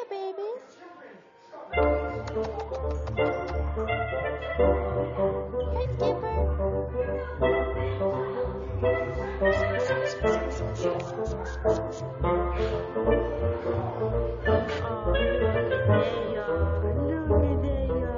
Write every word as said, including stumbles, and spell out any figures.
here, babies. Hey, Skipper. Oh, look at they are. Look at they